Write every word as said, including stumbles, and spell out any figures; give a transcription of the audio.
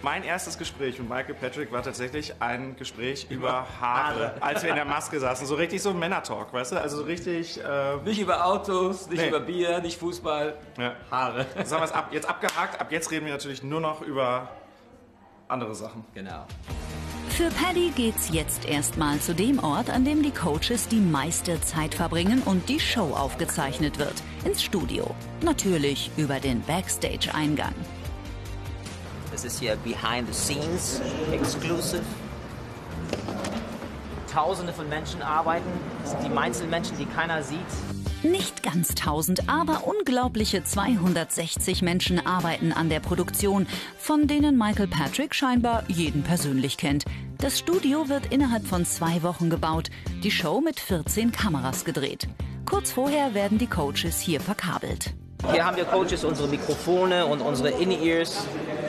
Mein erstes Gespräch mit Michael Patrick war tatsächlich ein Gespräch über Haare, als wir in der Maske saßen. So richtig so Männer-Talk, weißt du? Also so richtig... Äh nicht über Autos, nicht nee. über Bier, nicht Fußball, ja. Haare. Das haben wir ab, jetzt abgehakt. Ab jetzt reden wir natürlich nur noch über andere Sachen. Genau. Für Paddy geht's jetzt erstmal zu dem Ort, an dem die Coaches die meiste Zeit verbringen und die Show aufgezeichnet wird. Ins Studio. Natürlich über den Backstage-Eingang. Das ist hier behind the scenes, exclusive. Tausende von Menschen arbeiten. Das sind die Einzelmenschen, die keiner sieht. Nicht ganz tausend, aber unglaubliche zweihundertsechzig Menschen arbeiten an der Produktion, von denen Michael Patrick scheinbar jeden persönlich kennt. Das Studio wird innerhalb von zwei Wochen gebaut, die Show mit vierzehn Kameras gedreht. Kurz vorher werden die Coaches hier verkabelt. Hier haben wir Coaches unsere Mikrofone und unsere In-Ears